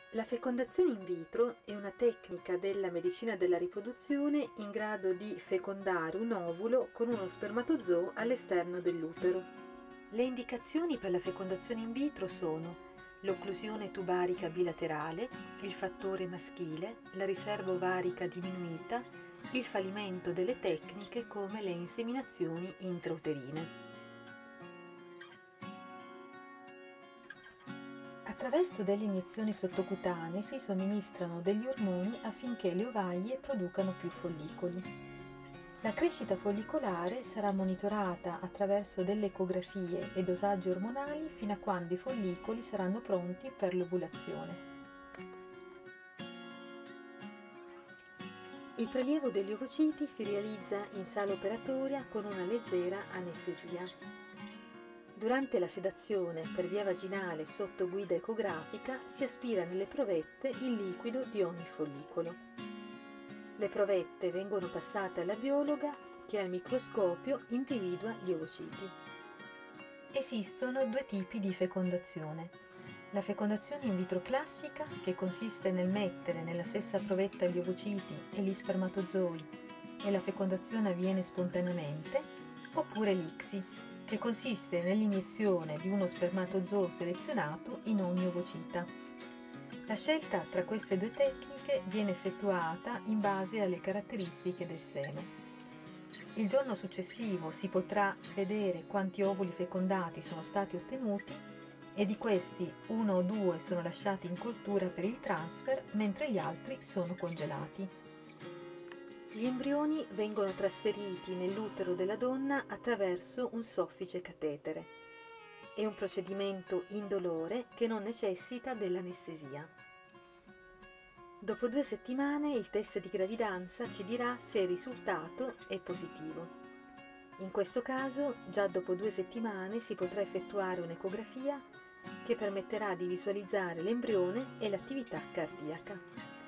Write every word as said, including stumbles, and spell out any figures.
La fecondazione in vitro è una tecnica della medicina della riproduzione in grado di fecondare un ovulo con uno spermatozoo all'esterno dell'utero. Le indicazioni per la fecondazione in vitro sono l'occlusione tubarica bilaterale, il fattore maschile, la riserva ovarica diminuita, il fallimento delle tecniche come le inseminazioni intrauterine. Attraverso delle iniezioni sottocutanee si somministrano degli ormoni affinché le ovaie producano più follicoli. La crescita follicolare sarà monitorata attraverso delle ecografie e dosaggi ormonali fino a quando i follicoli saranno pronti per l'ovulazione. Il prelievo degli ovociti si realizza in sala operatoria con una leggera anestesia. Durante la sedazione per via vaginale sotto guida ecografica si aspira nelle provette il liquido di ogni follicolo. Le provette vengono passate alla biologa che al microscopio individua gli ovociti. Esistono due tipi di fecondazione. La fecondazione in vitro classica, che consiste nel mettere nella stessa provetta gli ovociti e gli spermatozoi e la fecondazione avviene spontaneamente, oppure l'I C S I, che consiste nell'iniezione di uno spermatozoo selezionato in ogni ovocita. La scelta tra queste due tecniche viene effettuata in base alle caratteristiche del seme. Il giorno successivo si potrà vedere quanti ovuli fecondati sono stati ottenuti e di questi uno o due sono lasciati in coltura per il transfer, mentre gli altri sono congelati. Gli embrioni vengono trasferiti nell'utero della donna attraverso un soffice catetere. È un procedimento indolore che non necessita dell'anestesia. Dopo due settimane il test di gravidanza ci dirà se il risultato è positivo. In questo caso, già dopo due settimane si potrà effettuare un'ecografia che permetterà di visualizzare l'embrione e l'attività cardiaca.